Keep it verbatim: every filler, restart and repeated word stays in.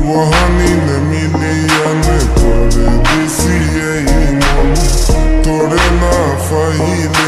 वहानी ने मिलियन परदेसी मन तोरे ना फाइल